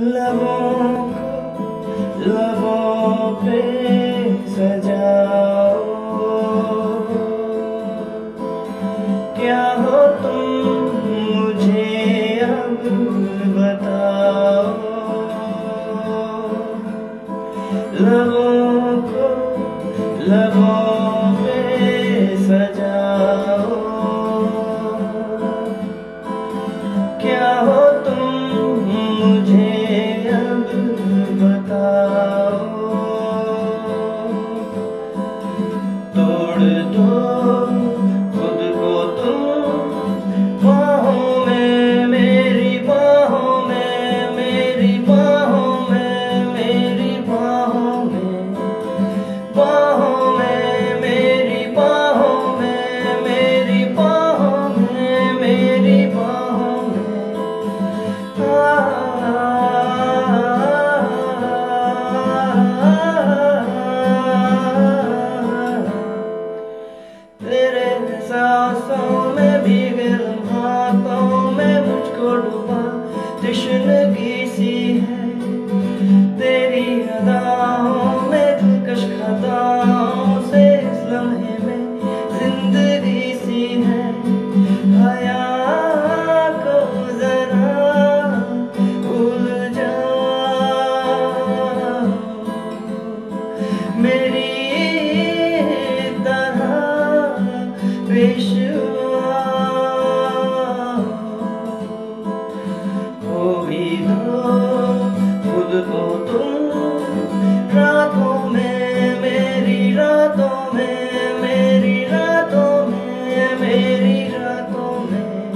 लबों को लबों पे सजाओ, क्या हो तुम मुझे अब बताओ। लबों को लबों पे सजाओ, क्या हो तुम मुझे अब बताओ। तोड़ दो खुद को तुम बाहों में, मेरी बाहों में, मेरी बाहों में, मेरी बाहों में, बाहों में, मेरी बाहों में, मेरी बाहों में, मेरी बाहों में। तेरे सांसों में भीगे हाथों में मुझको डूबा तश्नगी सी है, तेरी अदाओं में दिलकश खताओं से इस लम्हे में जिंदगी सी है। हया को जरा भूल जाओ, मेरी पेशवा हो भी दो खुद को तुम रातों में, मेरी रातों में, मेरी रातों में, मेरी रातों में।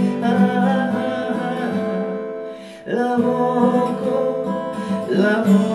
लबों को लबों